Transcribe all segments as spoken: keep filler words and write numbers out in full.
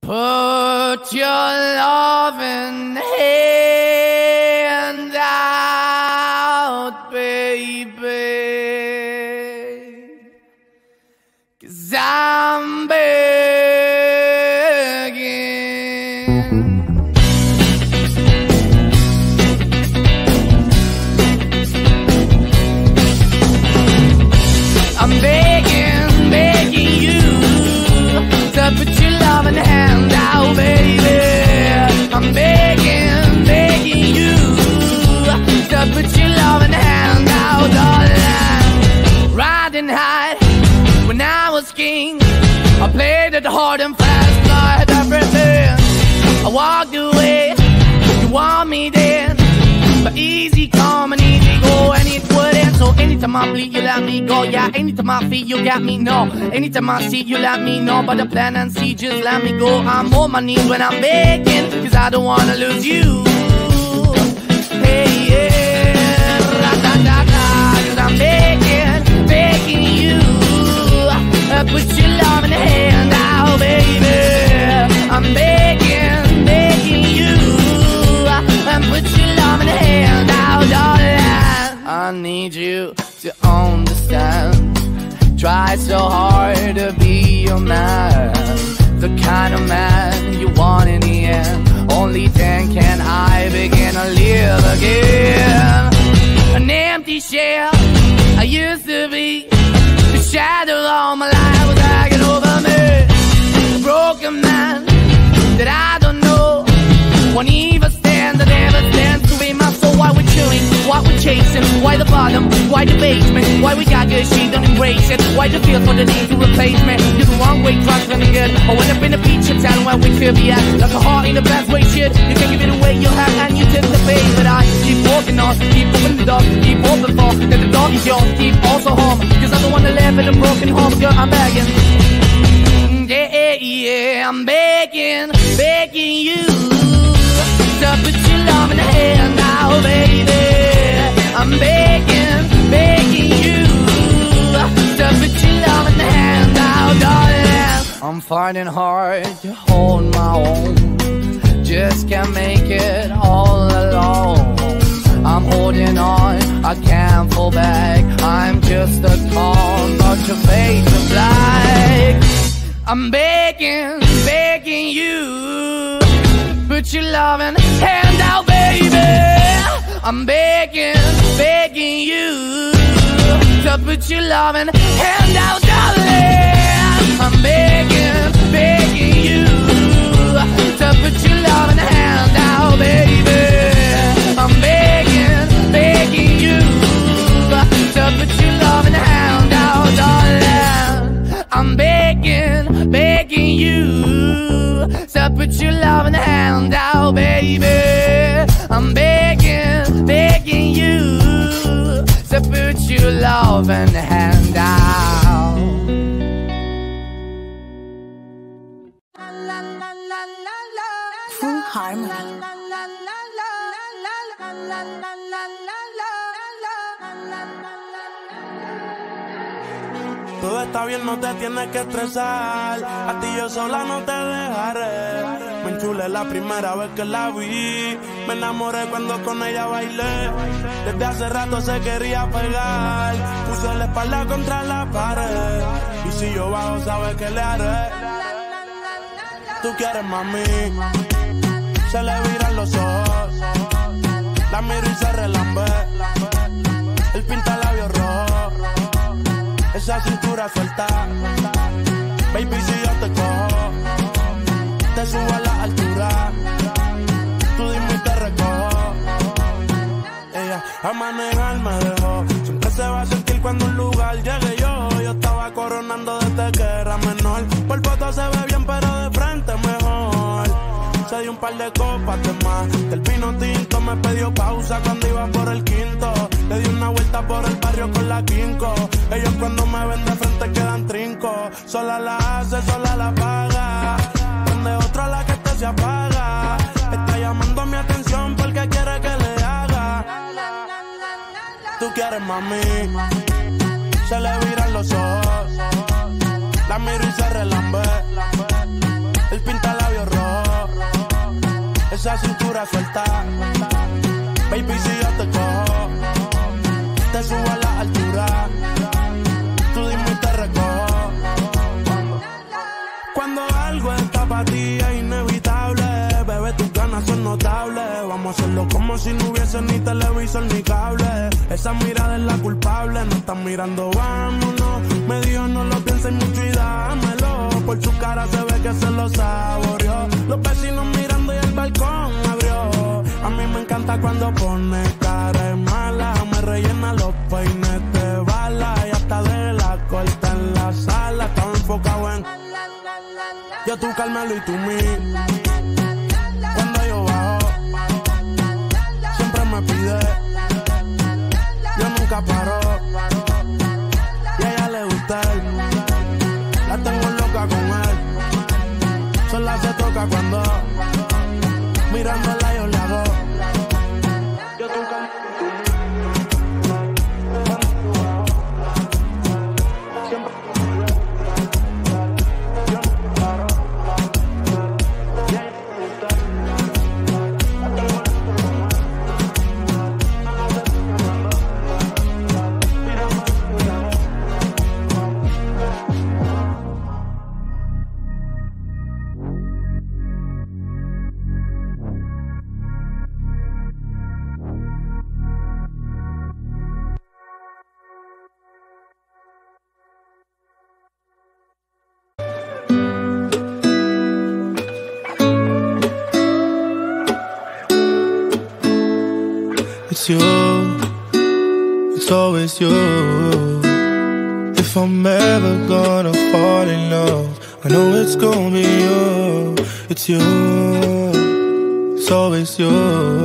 Put your loving hand out, baby, 'cause I'm begging. I'm begging, begging you to put your loving hand out, baby. I'm begging, begging you to put your loving hand out, darling. Riding high when I was king, I played it hard and fast, I had everything. I walked away, you want me then, but easy come and easy go, and it wouldn't. So anytime I bleed, you let me go. Yeah, anytime I feel, you got me, no. Anytime I see, you let me know. But the plan and see, just let me go. I'm on my knees when I'm begging, 'cause I don't wanna lose you. Hey, yeah, ra-da-da-da, 'cause I'm begging, begging you, uh, put your love in the hand out, baby. I'm begging, begging you, uh, and put your love in the hand out, darling. I need you to understand. Try so hard to be your man, the kind of man you want in the end. Only then can I begin to live again. An empty shell I used to be, the shadow all my life was hanging over me. A broken man that I don't know, won't even stand, that never stands to be my soul. Why we're chilling, why we're chasing, why the bottom, why the basement, why we got good, she don't embrace it, why the feel for the need to replace me. You're the wrong way, drugs running good. I went up in a feature town where we could be at, like a heart in the best way, shit. You can give it away, you have, and you take the pay. But I keep walking on, keep opening the door, keep open for, that the dog is yours, keep also home, 'cause I don't wanna live in a broken home, girl, I'm begging. Yeah, yeah, I'm begging, begging you to put your love in the hand now, baby. I'm begging, begging you to put your love in the hand now, darling. I'm finding hard to hold my own, just can't make it all alone. I'm holding on, I can't fall back, I'm just a call, but your face is black. I'm begging, begging you, put your loving hand out, baby. I'm begging, begging you to put your loving hand out, darling. I'm begging, begging you to put your loving hand out, baby. I'm begging, begging you to put your loving hand out, darling. I'm begging, begging you to put your love in the hand out, baby. I'm begging, begging you to put your love in the hand out. Full harmony. Todo está bien, no te tienes que estresar. A ti yo sola no te dejaré. Me enchulé la primera vez que la vi. Me enamoré cuando con ella bailé. Desde hace rato se quería pegar. Puso la espalda contra la pared. Y si yo bajo, sabes que le haré. Tú quieres, mami. Se le viran los ojos. La miro y se relambe. El pinta labios rojo. Esa cintura suelta, baby, si yo te cojo, te subo a la altura, tú dime y te recojo. Ella a manejar me dejó, siempre se va a sentir cuando un lugar llegue yo. Yo estaba coronando desde que era menor, por foto se ve bien pero de frente mejor. Se dio un par de copas de más, del vino tinto me pidió pausa cuando iba por el quinto. Le di una vuelta por el barrio con la quinco. Ellos cuando me ven de frente quedan trinco. Sola la hace, sola la paga. Donde otra la que este se apaga. Está llamando mi atención porque quiere que le haga. Tú quieres, mami. Se le viran los ojos. La miro y se relambe. El pinta labios esa cintura suelta. Baby, si yo te cojo, te subo a la altura. Tú dime y te recojo. Cuando algo está para ti es inevitable, bebé, tus ganas son notables. Vamos a hacerlo como si no hubiese ni televisor ni cable. Esa mirada es la culpable, no están mirando, vámonos. Me dijo no lo pienses mucho y dámelo. Por su cara se ve que se lo saboreó. Los vecinos mirando y el balcón abrió. A mí me encanta cuando pone cara de mala. Me rellena los peines de bala. Y hasta de la corta en la sala. Estaba enfocado en yo tú Carmelo y tú mí. Cuando yo bajo siempre me pide. Yo nunca paro. Y a ella le gusta él. La tengo loca con él. Sola se toca cuando mirándola yo le hago. Yo tú Carmelo y tú mí. It's you, it's always you. If I'm ever gonna fall in love, I know it's gonna be you. It's you, it's always you.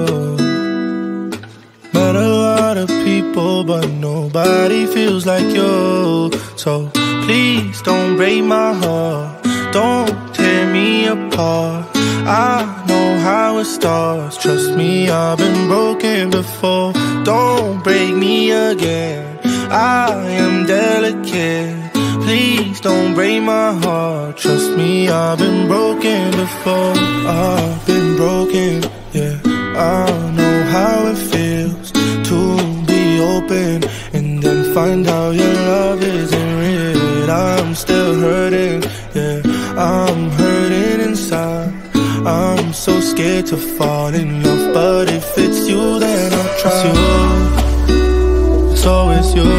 Met a lot of people, but nobody feels like you. So please don't break my heart, don't tear me apart. I know how it starts, trust me, I've been broken before. Don't break me again, I am delicate. Please don't break my heart, trust me, I've been broken before. I've been broken, yeah, I know how it feels to be open and then find out your love isn't real. I'm still hurting, yeah, I'm hurting inside. I'm so scared to fall in love, but if it's you, then I'll try. It's you, it's always you.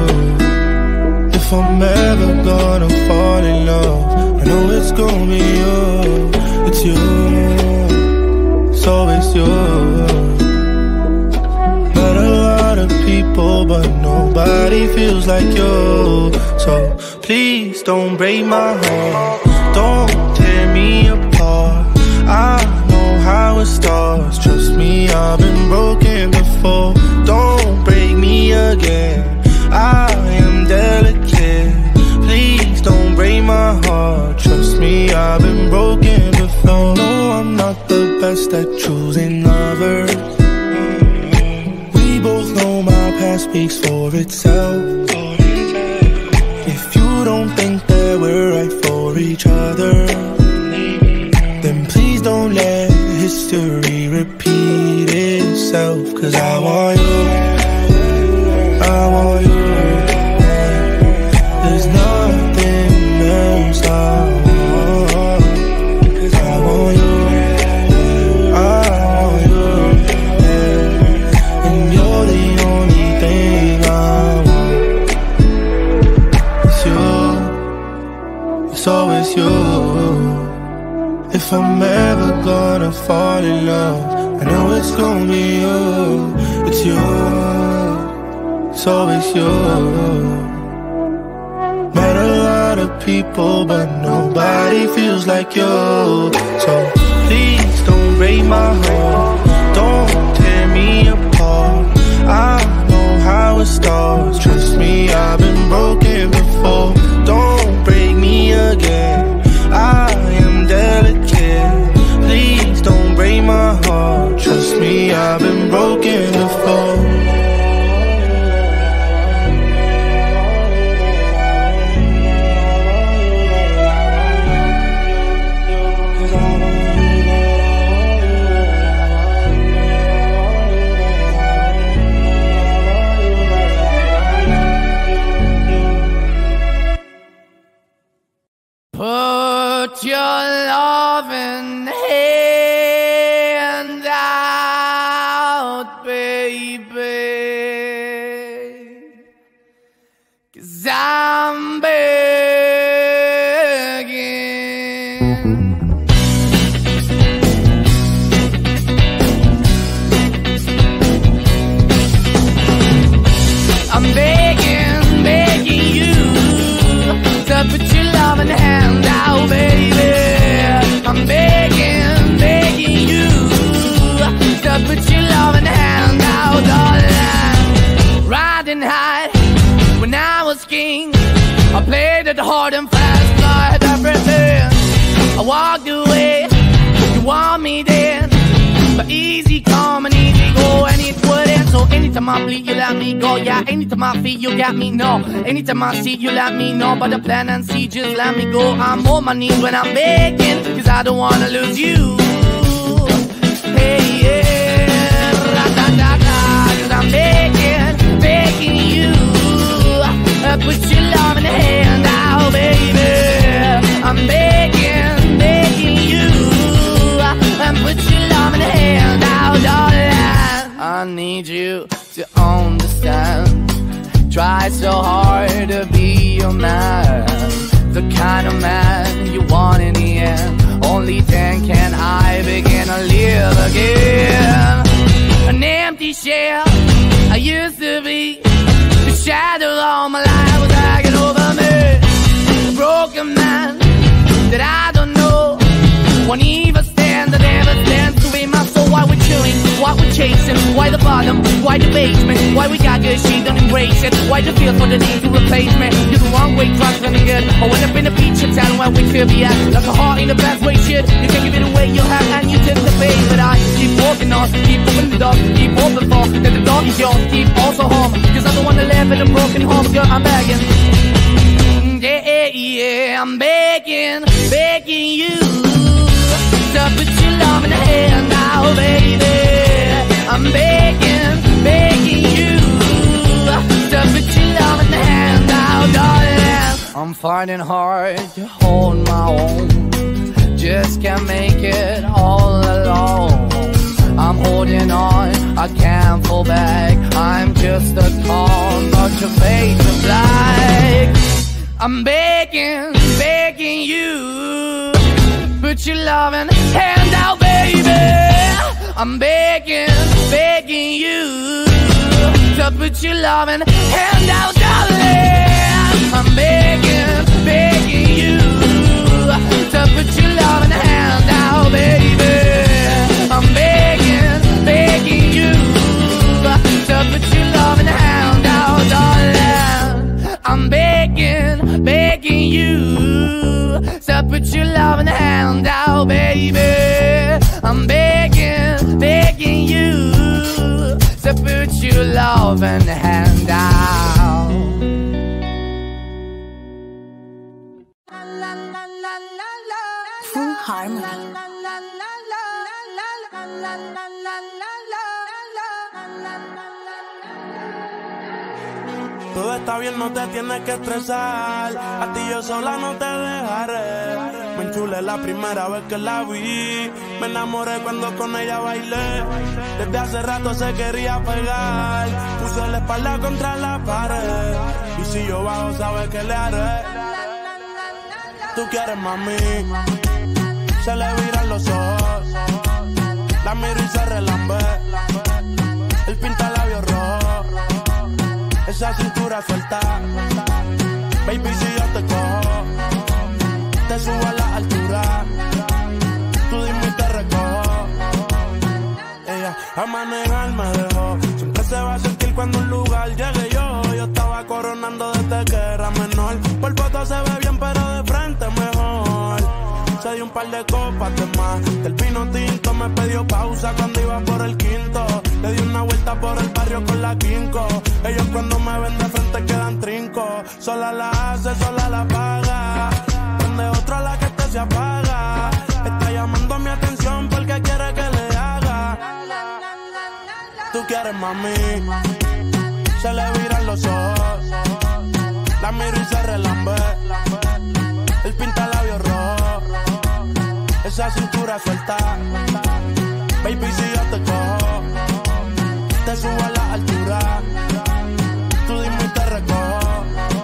If I'm ever gonna fall in love, I know it's gonna be you. It's you, it's always you. Met a lot of people, but nobody feels like you. So please don't break my heart, don't tear me apart. I know how it starts, trust me, I've been broken before. Don't break me again, I am delicate. Please don't break my heart, trust me, I've been broken before. No, I'm not the best at choosing lovers. We both know my past speaks for itself. If you don't think that we're right for each other, then please don't let history repeat itself. Cause I want you, I want you. There's nothing else I want. Cause I want you, I want you. And you're the only thing I want. It's you, it's always you. If I'm ever gonna fall in love, I know it's gonna be you. It's you, it's always you. Met a lot of people, but nobody feels like you. So please don't break my heart, don't tear me apart. I know how it starts, trust me, I've been broken before. Don't break me again, I am delicate. Please don't break my heart, trust me, I've been broken before. loving hand out, baby, 'cause I'm begging. I'm begging, begging you to put your loving hand out, baby. I'm begging, begging you to put your loving hand out, darling. Riding high when I was king, I played it hard and fast, tried everything. I walked away, you want me then, but easy come and easy go, and it wouldn't. So anytime I bleed, you let me go. Yeah, anytime I feel, you got me, no. Anytime I see, you let me know. But the plan and see, just let me go. I'm on my knees when I'm begging, 'cause I don't wanna lose you. Hey, yeah, ra-da-da-da, 'cause I'm begging, begging you. Uh, put your love in the hand out, baby. I'm begging, begging you. And put your love in the hand out, darling. I need you to understand. Try so hard to be your man, the kind of man you want in the end. Only then can I begin to live again. An empty shell I used to be, the shadow all my life was hanging over me. A broken man that I don't know, won't even stand, that never stands to be my soul. Why we're chilling, why we're chasing, why the bottom, why the basement, why we got good, she don't embrace it, why the feel for the need to replace me. You're the wrong way, trying to running good. I went up in a feature town where we could be at, like a heart in the best way, shit. You can give it away, you have, and you take the bait. But I keep walking on, keep opening the door, keep open for, that the dog is yours, keep also home, 'cause I don't wanna live in a broken home, girl, I'm begging. Yeah, yeah, I'm begging, begging you to put your love in the hand now, baby. I'm begging, begging you to put your love in the hand now, darling. I'm finding hard to hold my own, just can't make it all alone. I'm holding on, I can't fall back, I'm just a call, not your face of black. I'm begging, begging you, put your loving hand out, baby. I'm begging, begging you to put your loving hand out, darling. I'm begging, begging you to put your loving hand out, baby. I'm begging, begging you to put your loving hand out, darling. I'm begging, begging you to put your loving hand out, baby. I'm begging, begging you to put your loving hand out. Full Harmony. Todo está bien, no te tienes que estresar. A ti yo sola no te dejaré. Me enchulé la primera vez que la vi. Me enamoré cuando con ella bailé. Desde hace rato se quería pegar. Puse la espalda contra la pared. Y si yo bajo, sabes que le haré. Tú quieres, mami. Se le viran los ojos. La miro y se relambe. Él pinta labios rojos. Esa cintura suelta. Baby, si yo te cojo, te subo a la altura. Tú dime y te recojo. Ella a manejar me dejó. Siempre se va a sentir cuando un lugar llegue yo. Yo estaba coronando desde que era menor. Por foto se ve bien, pero de frente mejor. Se dio un par de copas de más. Del vino tinto me pidió pausa cuando iba por el quinto. Le di una vuelta por el barrio con la quinco. Ellos cuando me ven de frente quedan trinco. Sola la hace, sola la paga. Prende otra la que este se apaga. Está llamando mi atención porque quiere que le haga. Tú quieres, mami. Se le viran los ojos. La miro y se relambe. Él pinta labios rojos. esa cintura suelta. Baby, si yo te cojo, te subo a la altura. Tú dime y te recojo.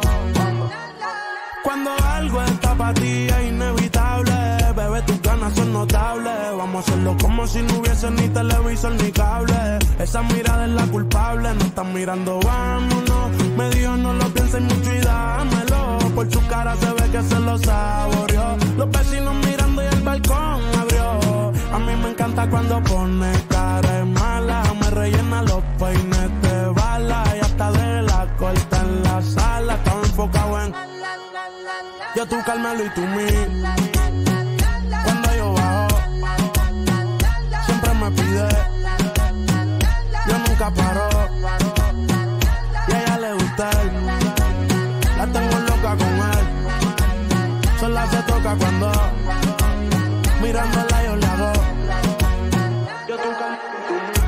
Cuando algo está para ti es inevitable, bebé, tus ganas son notables. Vamos a hacerlo como si no hubiese ni televisor ni cable. Esa mirada es la culpable, no están mirando, vámonos. Me dijo no lo pienses mucho y dámelo. Por su cara se ve que se lo saboreó. Los vecinos mirando y el balcón abrió. A mí me encanta cuando pone cara de mala. Me rellena los peines de bala. Y hasta de la corta en la sala. Estaba enfocado en yo, tú, Carmelo y tú, mí. Cuando yo bajo, siempre me pide. Yo nunca paro. Y a ella le gusta él. La tengo loca con él. Sola se toca cuando mirándola yo le hago. Yo, tú, Carmelo y tú, mí.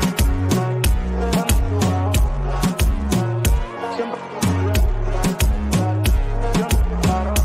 Siempre me pide. Yo nunca paro.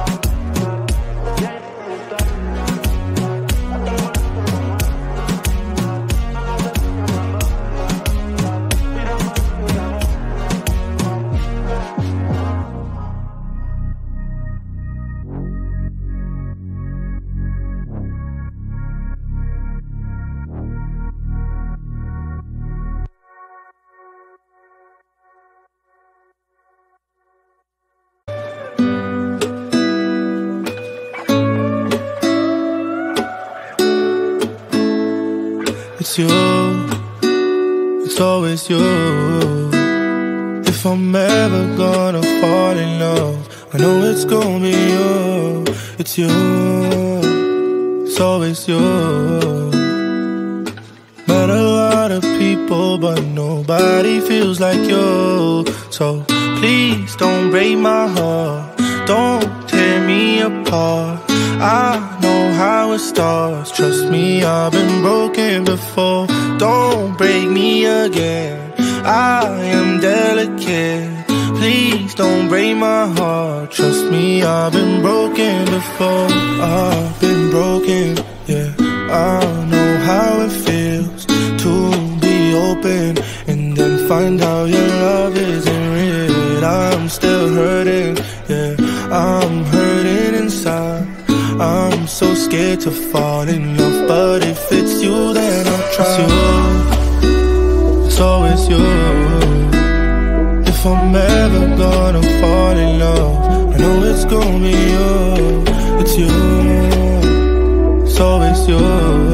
It's you, it's always you. If I'm ever gonna fall in love, I know it's gonna be you. It's you, it's always you. Met a lot of people, but nobody feels like you. So please don't break my heart, don't tear me apart. I know how it starts, trust me, I've been broken before. Don't break me again, I am delicate. Please don't break my heart, trust me, I've been broken before. I've been broken, yeah, I know how it feels to be open and then find out your love isn't real. I'm still hurting, yeah, I'm hurting inside. I'm so scared to fall in love, but if it's you, then I'll try. It's you, it's always you. If I'm ever gonna fall in love, I know it's gonna be you. It's you, it's always you.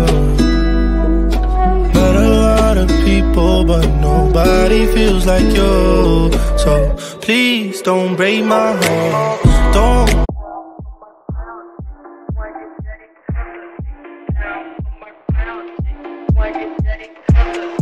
Met a lot of people, but nobody feels like you. So please don't break my heart, don't. Like it,